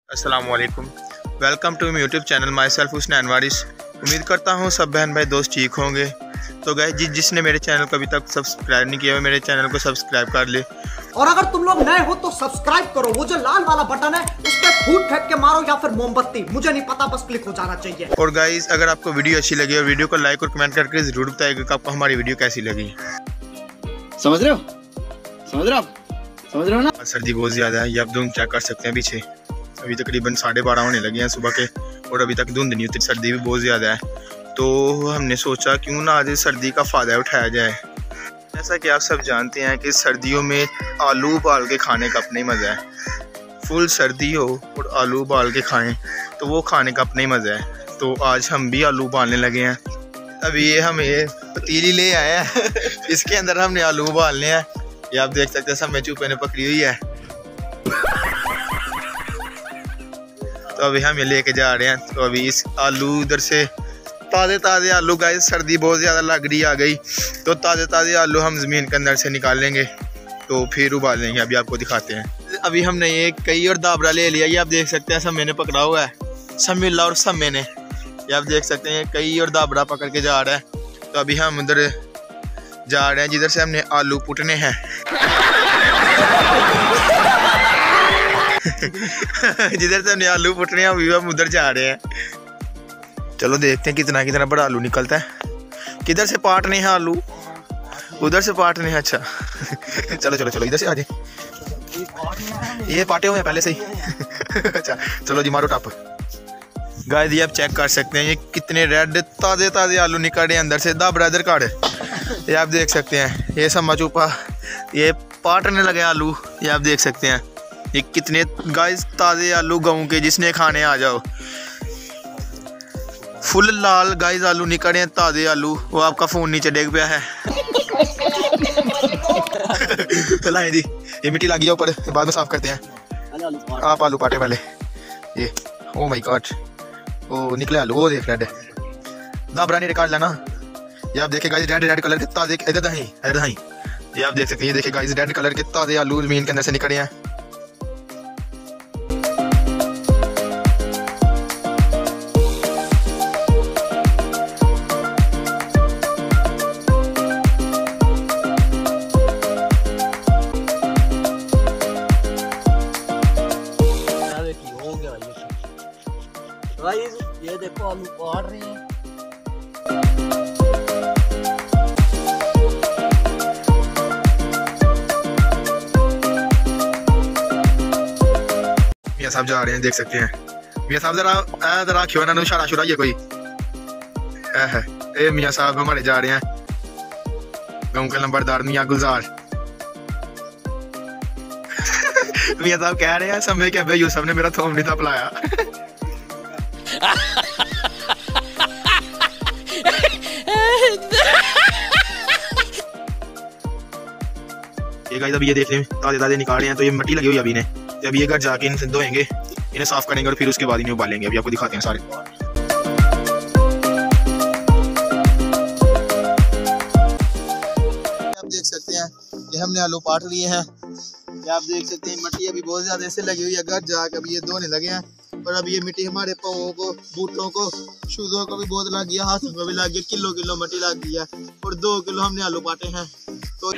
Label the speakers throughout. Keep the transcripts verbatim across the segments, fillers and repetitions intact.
Speaker 1: अस्सलाम वालेकुम, welcome to my YouTube channel myself Hussain Waris. उम्मीद करता हूँ सब बहन भाई दोस्त ठीक होंगे। तो गाइस जिस जिसने मेरे चैनल को अभी तक सब्सक्राइब नहीं किया है मेरे चैनल को सब्सक्राइब कर ले,
Speaker 2: और अगर तुम लोग नए हो तो सब्सक्राइब करो। वो जो लाल वाला बटन है उस पर फूट फेंक के मारो या फिर मोमबत्ती, मुझे नहीं पता, बस क्लिक हो जाना चाहिए।
Speaker 1: और गाइस अगर आपको वीडियो अच्छी लगी और वीडियो को लाइक और कमेंट करके जरूर बताइएगा कि आपको हमारी वीडियो कैसी लगी।
Speaker 3: समझ रहे हो समझ रहे हो आप समझ रहे हो ना।
Speaker 1: सर्दी बहुत ज़्यादा है, ये आप धुंध चेक कर सकते हैं पीछे। अभी तकरीबन साढ़े बारह होने लगे हैं सुबह के और अभी तक धुंध नहीं उतरी, सर्दी भी बहुत ज़्यादा है। तो हमने सोचा क्यों ना आज सर्दी का फ़ायदा उठाया जाए। जैसा कि आप सब जानते हैं कि सर्दियों में आलू उबाल के खाने का अपना ही मज़ा है। फुल सर्दी हो और आलू उबाल के खाएं तो वो खाने का अपना ही मज़ा है। तो आज हम भी आलू उबालने लगे हैं। अभी ये हम ये पतीली ले आए हैं इसके अंदर हमने आलू उबालने हैं। ये आप देख सकते हैं सब में चूपे ने पकड़ी हुई है। तो अभी हम ये लेके जा रहे हैं। तो अभी इस आलू इधर से ताज़े ताज़े आलू, गाइस सर्दी बहुत ज़्यादा लग रही आ गई तो ताज़े ताज़े आलू हम ज़मीन के अंदर से निकाल लेंगे तो फिर उबाल लेंगे। अभी आपको दिखाते हैं। अभी हमने ये कई और दाबरा ले लिया, ये आप देख सकते हैं सब मैंने पकड़ा हुआ है, समिल्ला और सब मैंने, ये आप देख सकते हैं कई और दाबरा पकड़ के जा रहा है। तो अभी हम उधर जा रहे हैं जिधर से हमने आलू पुटने हैं जिधर से हमने आलू पुटने हैं अभी हम उधर जा रहे हैं। चलो देखते हैं कितना कितना बड़ा आलू निकलता है। किधर से पाटने हैं आलू? उधर से पाटने हैं। अच्छा चलो चलो चलो इधर से आ जाए। ये पाटे हुए हैं पहले से ही अच्छा चलो जी मारो टप। गाइस ये आप चेक कर सकते हैं ये कितने रेड ताज़े ताज़े आलू निकल रहे हैं अंदर से। दा ब्रदर कार्ड ये आप देख सकते हैं। ये सम्मा चूपा ये पाटने लगे आलू, ये आप देख सकते हैं ये कितने गाइस ताज़े आलू गाँव के, जिसने खाने आ जाओ। फुल लाल गाइस आलू निकल रहे हैं, ताज़े आलू। वो आपका फ़ोन नीचे डेग पे है लाए जी ये मिट्टी लगी है ऊपर, बाद में साफ करते हैं। आप आलू पाटे पहले। ये ओ माय गॉड ओ निकले आलू, वो देख रेड दाबरा नहीं निकाल लेना। ये आप देखिए गाइस रेड रेड कलर के ताज़े, इधर दही इधर दही, ये आप देख सकते हैं। ये देखिए गाइस रेड कलर के ताज़े आलू ज़मीन के अंदर से निकले हैं।
Speaker 3: गाइस ये देखो आलू काट रहे हैं।
Speaker 1: मियां साहब जा रहे हैं, देख सकते हैं। मियां साहब जरा जरा क्यों ना इशारा शुरा ये कोई है। ए मियां साहब हमारे जा रहे हैं, गाँव के नंबरदार मियां गुलजार मियां साहब कह रहे हैं समय के भाई यूसुफ ने मेरा थोम नहीं था पलाया ये गाइस अभी ये देख लें ताजे ताजे निकाल रहे हैं। तो ये मिट्टी लगी हुई अभी ने, जब ये घर जाके इनसे धोएंगे, इन्हें साफ करेंगे और फिर उसके बाद इन्हें उबालेंगे। अभी आपको दिखाते हैं सारे। आप देख सकते हैं ये हमने आलू पाट लिए हैं। ये आप देख सकते हैं मिट्टी अभी बहुत ज्यादा ऐसे लगी हुई है, घर जाके अभी ये धोने लगे हैं। और अभी ये मिट्टी हमारे पाँवों को, बूटों को, शूजों को भी बहुत लग गया, हाथों को भी लग गया। किलो किलो मिट्टी लग गई है और दो किलो हमने आलू पाटे हैं। तो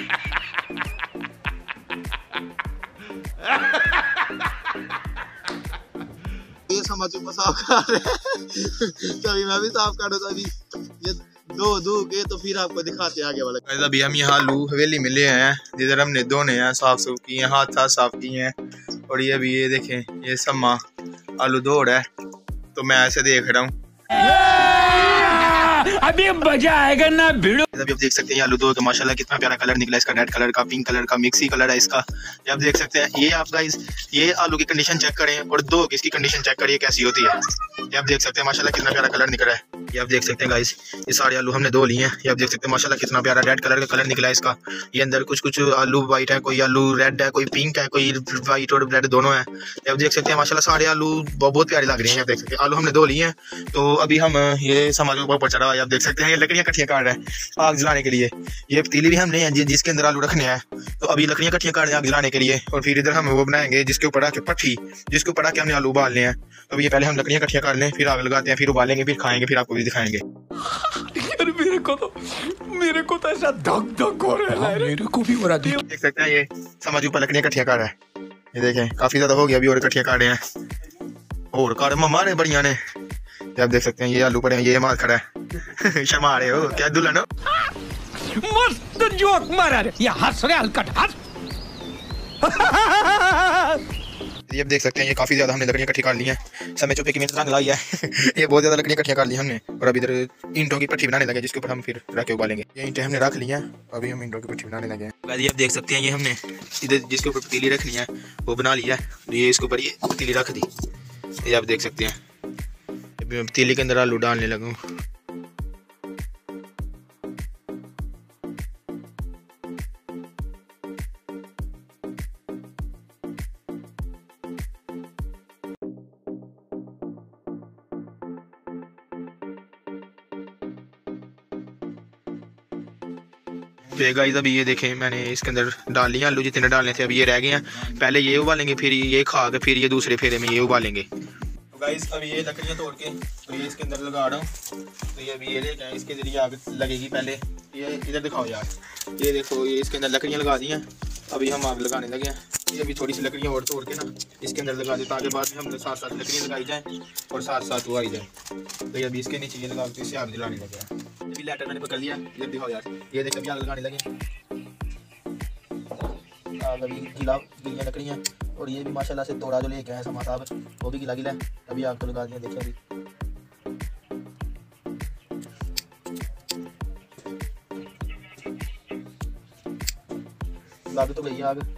Speaker 1: ये समझ साफ कर रहे हैं कभी मैं भी साफ कर रहा था। अभी ये दो दो के तो फिर आपको दिखाते आगे वाला। अभी हम यहाँ आलू हवेली में ले आए हैं जिधर हमने धोने हैं, साफ सूफ किए हैं, हाथ हाथ साफ किए हैं। और ये अभी ये देखें ये सम्मा आलू धो रहा है तो मैं ऐसे देख रहा हूँ।
Speaker 4: अभी मजा आएगा ना भिड़ो।
Speaker 1: अभी आप देख सकते हैं आलू धो के माशाल्लाह कितना प्यारा कलर निकला इसका, रेड कलर का, पिंक कलर का, मिक्सी कलर है इसका। ये आप देख सकते हैं। ये आप गाइस ये आलू की कंडीशन चेक करें और दो इसकी कंडीशन चेक करिए कैसी होती है। ये आप देख सकते हैं माशाल्लाह कितना प्यारा कलर निकला है। ये आप देख सकते हैं गाइस, ये सारे आलू हमने धो लिए हैं। ये आप देख सकते हैं माशाल्लाह कितना प्यारा रेड कलर का कलर निकला है इसका। ये अंदर कुछ कुछ आलू वाइट है, कोई आलू रेड है, कोई पिंक है, कोई वाइट और रेड दोनों है। ये आप देख सकते हैं माशाल्लाह सारे आलू बहुत प्यारे लग रहे हैं। आप देख सकते हैं आलू हमने धो लिए हैं। तो अभी हम ये समाज के ऊपर चढ़ा हुआ है। आप देख सकते हैं ये लकड़ियाँ इकट्ठियाँ काट रहे हैं आग जलाने के लिए। ये पतीली भी हमने है जिसके अंदर आलू रखने हैं। तो अभी लकड़ियाँ इकट्ठियाँ काट रहे हैं आग जलाने के लिए। और फिर इधर हम वो बनाएंगे जिसके ऊपर आके पट्टी, जिसके ऊपर आके हमने आलू उबालने हैं। तो ये पहले हम लकड़ियाँ इकट्ठियाँ काट लें, फिर आग लगाते हैं, फिर उबालेंगे, फिर खाएंगे, फिर आपको भी दिखाएंगे।
Speaker 4: यार मेरे को तो मेरे को तो ऐसा धक धक हो रहा है, मेरे को भी हो रहा है।
Speaker 1: देख सकते हैं ये समझ ऊपर लकड़ियाँ इकट्ठियाँ काट रहा है। ये देखें काफी ज्यादा हो गया, अभी और इकट्ठियाँ काट रहे हैं और काट मम्मा ने बढ़िया ने। ये आप देख सकते हैं ये आलू पड़े हैं, ये माल खड़ा है। शर्मा रहे हो क्या दुल्हन हो?
Speaker 4: मस्त जोक मारा रे, ये हंस रहे हलकट हंस।
Speaker 1: ये आप देख सकते हैं ये काफी ज्यादा हमने लकड़ियाँ इकट्ठी कर ली हैं। समय चुपे की मेहनत रंग लाई है। ये बहुत ज्यादा लकड़ियाँ इकट्ठियाँ कर ली हमने। और अभी इधर ईंटों की पट्टी बनाने लगे जिसके ऊपर हम फिर रख के उबालेंगे। ये ईंटें हमने रख ली हैं, अभी हम ईंटों की पट्टी बनाने लगे हैं। ये आप देख सकते हैं ये हमने इधर जिसके ऊपर पतीली रखनी है वो बना लिया है। ये इसके ऊपर ये पतीली रख दी। ये आप देख सकते हैं अभी मैं पतीली के अंदर आलू डालने लगूँ। तो गाइस अभी ये देखें मैंने इसके अंदर डाल लिया आलू जितने डालने थे, अभी ये रह गए हैं। पहले ये उबालेंगे, फिर ये खा के फिर ये दूसरे फेरे में ये उबालेंगे। तो गाइस अभी ये लकड़ियाँ तोड़ के तो ये इसके अंदर लगा रहा हूँ। तो ये अभी ये लेके आए, इसके जरिए आग लगेगी। पहले ये इधर दिखाओ यार, ये देखो ये इसके अंदर लकड़ियाँ लगा दी हैं। अभी हम आग लगाने लगे हैं। ये अभी थोड़ी सी लकड़ियाँ और तोड़ के ना इसके अंदर लगा दे ताकि बाद में हम साथ साथ लकड़ियाँ लगाई जाएँ और साथ साथ वो आई जाए। तो ये अभी इसके नीचे ये लगा के इसे आग जलाने लगे हैं। अभी लाइटर मैंने पकड़ लिया, ये दिखाओ यार, ये देख अभी आग लगाने लगे। आग अभी गिला गिलियाँ लकड़ियाँ और ये भी माशाल्लाह से तोड़ा जो लेके आए समा साहब, वो भी गिला गिला है। अभी आग तो लगा दिया, देखिए अभी लग तो गई आग।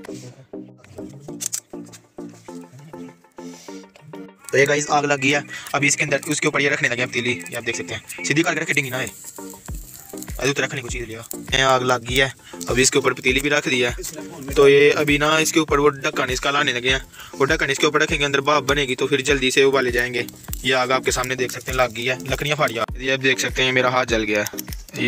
Speaker 1: तो ये गाइस आग लग गई है। अभी इसके अंदर उसके ऊपर ये रखने लगे पतीली। ये आप देख सकते हैं सीधी करके रखेंगे ना, ये अभी तो रखने को चीज लिया। आग लग गई है, अभी इसके ऊपर पतीली भी रख दी है। तो ये अभी ना इसके ऊपर वो ढक्कन इसका लाने लगे हैं। वो ढक्कन इसके ऊपर रखेंगे, अंदर भाप बनेगी तो फिर जल्दी से उबाले जाएंगे। ये आग आपके सामने देख सकते हैं लग गई है, लकड़ियाँ फाड़ी। ये आप देख सकते हैं मेरा हाथ जल गया है।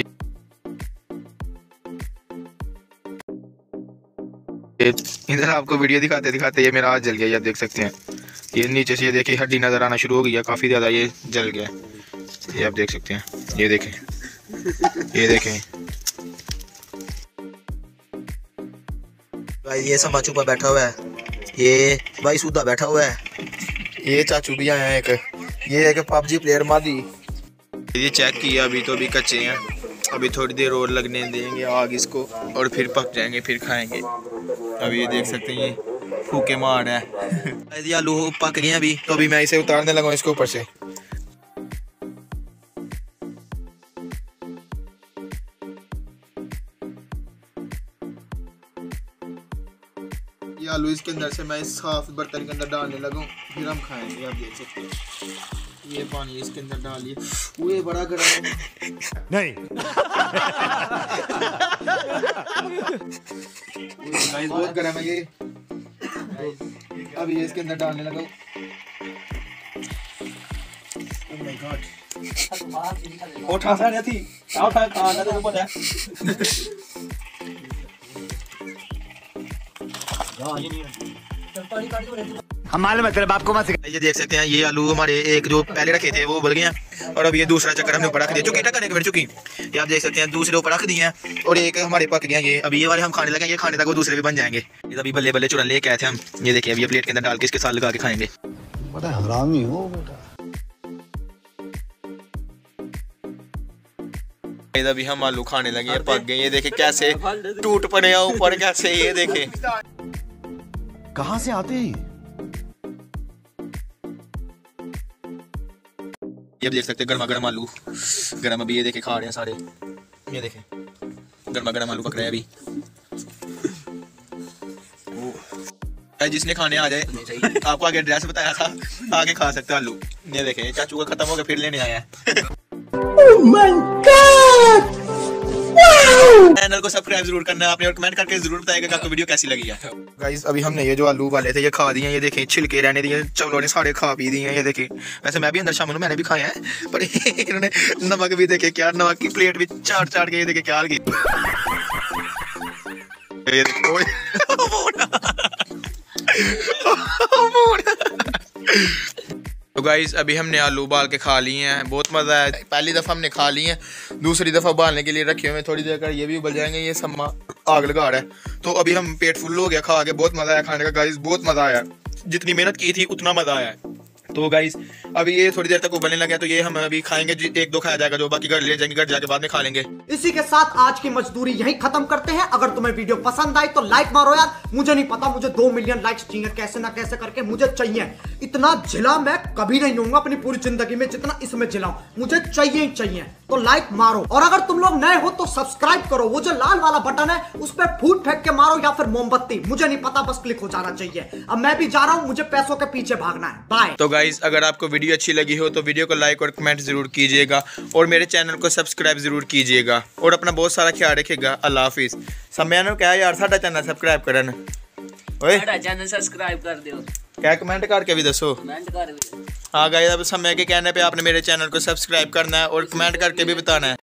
Speaker 1: इधर आपको वीडियो दिखाते दिखाते ये मेरा हाथ जल गया। ये आप देख सकते हैं ये नीचे से ये देखिए हड्डी नजर आना शुरू हो गई है, काफी ज्यादा ये जल गया। ये आप देख सकते हैं, ये देखें ये देखें भाई, ये समा चुपा बैठा हुआ है, ये भाई सूदा बैठा हुआ है, ये चाचू भी आया है एक, ये एक पबजी प्लेयर मादी। ये चेक किया अभी तो अभी कच्चे हैं, अभी थोड़ी देर और लगने देंगे आग इसको और फिर पक जाएंगे, फिर खाएंगे। अभी ये देख सकते हैं ये फूके मार है। ये आलू पक गए अभी, तो अभी मैं इसे उतारने लगा इसके ऊपर से। ये आलू इसके अंदर से मैं इस साफ बर्तन के अंदर डालने लगा, फिर हम खाएंगे। आप देख सकते हैं ये पानी इसके अंदर डालिए, वो ये बड़ा गर्म
Speaker 4: नहीं।
Speaker 1: बहुत गर्म है ये। अब ये इसके अंदर डालने लगा। ओह माय गॉड, उठा सा नहीं थी, आओ खा खाना तो ऊपर है। हां ये नहीं
Speaker 4: हमारे मतलब आपको मत।
Speaker 1: ये देख सकते हैं ये आलू हमारे एक जो पहले रखे थे वो उबल गए हैं और अभी ये दूसरा चक्कर हमने ऊपर रख दिया, चुकी टक्कर बैठ चुकी। ये आप देख सकते हैं दूसरे ऊपर रख दिए हैं और एक हमारे पक गया। ये अभी ये वाले हम खाने लगे, ये खाने तक वो दूसरे भी बन जाएंगे। ये अभी बल्ले बल्ले चुरन लेके आए थे हम। ये देखिए अभी ये प्लेट के अंदर डाल के इसके साथ लगा के खाएंगे।
Speaker 3: बड़ा हरामी हो बेटा।
Speaker 1: अभी हम आलू खाने लगे, पक गए। ये देखे कैसे टूट पड़े ऊपर, कैसे ये देखे
Speaker 3: कहाँ से आते हैं?
Speaker 1: ये देख सकते हैं गर्मा गर्म आलू गर्म, अभी ये देखे खा रहे हैं सारे। ये देखे गर्मा गर्म आलू पक रहे हैं अभी। भाई जिसने खाने आ जाए, आपको आगे एड्रेस बताया था, आगे खा सकते हो आलू। ये देखें चाचू का खत्म हो गया फिर लेने आया है। चैनल को सब्सक्राइब जरूर करना आपने और कमेंट करके जरूर बताएगा कि आपको वीडियो कैसी लगी है। गाइस अभी हमने ये जो आलू वाले थे ये खा दिए, ये देखें छिलके रहने दिए, चवलों ने सारे खा पी दिए। ये देखें वैसे मैं भी अंदर शामिल हूँ, मैंने भी खाया है, पर इन्होंने नमक भी देखे क्या, नमक की प्लेट भी चाट चाट के ये देखे क्या हाल की। ये देखो तो गाइस अभी हमने आलू उबाल के खा लिए हैं, बहुत मज़ा है। पहली दफ़ा हमने खा लिए हैं, दूसरी दफ़ा उबालने के लिए रखे हुए हैं, थोड़ी देर कर ये भी उबल जाएंगे। ये सम्मा आग लगा रहा है, तो अभी हम पेट फुल हो गया खा के, बहुत मज़ा आया खाने का गाइस, बहुत मज़ा आया, जितनी मेहनत की थी उतना मज़ा आया। तो गाइस अभी ये थोड़ी देर तक उबलने लगे, तो ये हम अभी खाएंगे, एक दो खाया जाएगा, जो बाकी घर ले जाएंगे, घर जाके बाद में खा लेंगे।
Speaker 2: इसी के साथ आज की मजदूरी यहीं खत्म करते हैं। अगर तुम्हें वीडियो पसंद आई तो लाइक मारो यार, मुझे नहीं पता, मुझे दो मिलियन लाइक्स चाहिए, कैसे ना कैसे करके मुझे चाहिए। इतना जिला मैं कभी नहीं होऊंगा अपनी पूरी जिंदगी में जितना इसमें जिलाऊं, मुझे चाहिए ही चाहिए। तो लाइक मारो, और अगर तुम लोग नए हो तो सब्सक्राइब करो, वो जो लाल वाला बटन है उस पर फूट फेंक के मारो या फिर मोमबत्ती, मुझे नहीं पता, बस क्लिक हो जाना चाहिए। अब मैं भी जा रहा हूं, मुझे पैसों के पीछे भागना है। बाय।
Speaker 1: तो गाइस अगर आपको वीडियो अच्छी लगी हो तो वीडियो को लाइक और कमेंट जरूर कीजिएगा, और मेरे चैनल को सब्सक्राइब जरूर कीजिएगा, और अपना बहुत सारा ख्याल रखिएगा। अल्लाह हाफिज। समय ने कहा यार साडा चैनल सब्सक्राइब करन, ओए
Speaker 5: साडा चैनल सब्सक्राइब कर दियो,
Speaker 1: क्या कमेंट करके भी दसो।
Speaker 5: कमेंट कर भी।
Speaker 1: हाँ गाइस अब समय के कहने पे आपने मेरे चैनल को सब्सक्राइब करना है और कमेंट करके भी बताना है।